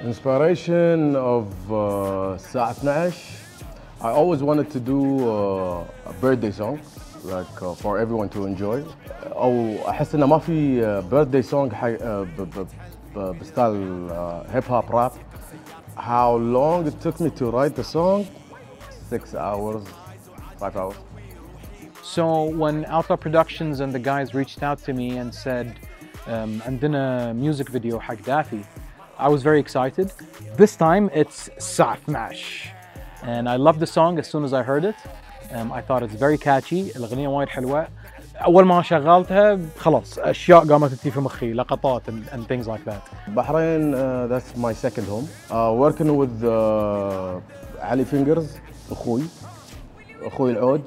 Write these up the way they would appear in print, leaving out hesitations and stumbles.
Inspiration of الساعة 12. I always wanted to do a birthday song like for everyone to enjoy. أو أحس إنه ما في birthday song بستايل hip hop rap. How long it took me to write the song? 6 hours, 5 hours. So when Outlaw Productions and the guys reached out to me and said, عندنا music video حق دافي, I was very excited. This time it's الساعة 12. And I loved the song as soon as I heard it. I thought it's very catchy. الأغنية وايد حلوة. أول ما شغلتها خلاص أشياء قامت تجي في مخي, لقطات and things like that. Bahrain, that's my second home. Working with Ali Fingers, أخوي العود,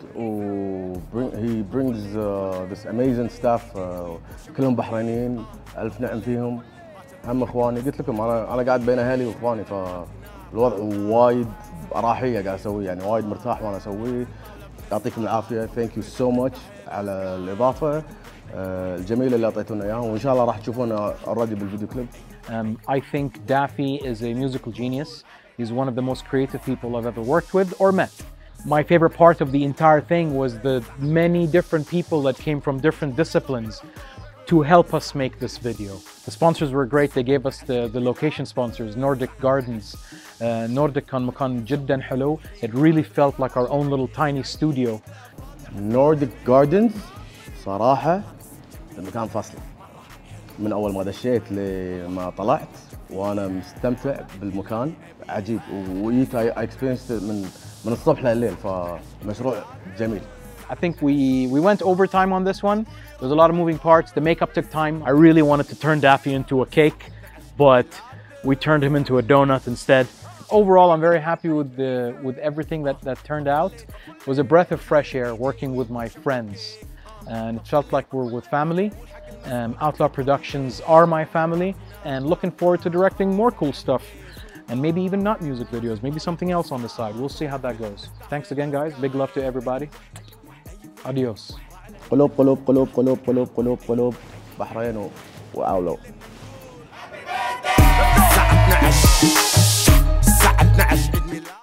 he brings this amazing staff. كلهم بحرينيين, ألف نعم فيهم. هم اخواني, قلت لكم انا قاعد بين اهلي واخواني, فالوضع وايد راحيه قاعد اسويه, يعني وايد مرتاح وانا اسويه. يعطيكم العافيه. ثانك يو سو ماتش على الاضافه الجميله اللي اعطيتونا اياها, وان شاء الله راح تشوفونا اوريدي بالفيديو كليب. I think Daffy is a musical genius. He's one of the most creative people I've ever worked with or met. My favorite part of the entire thing was the many different people that came from different disciplines to help us make this video. The sponsors were great. They gave us the location sponsors, Nordic Gardens. Nordic كان مكان جدا حلو. It really felt like our own little tiny studio. Nordic Gardens صراحة المكان فصل. من أول ما دشيت لما طلعت وأنا مستمتع بالمكان, عجيب, وجيت I experienced من الصبح لليل, فمشروع جميل. I think we went overtime on this one. There's a lot of moving parts. The makeup took time. I really wanted to turn Daffy into a cake, but we turned him into a donut instead. Overall, I'm very happy with everything that turned out. It was a breath of fresh air working with my friends, and it felt like we're with family. Outlaw Productions are my family, and looking forward to directing more cool stuff, and maybe even not music videos, maybe something else on the side. We'll see how that goes. Thanks again, guys. Big love to everybody. Adios. قلوب قلوب قلوب قلوب قلوب قلوب قلوب بحرين وأولو. الساعة 12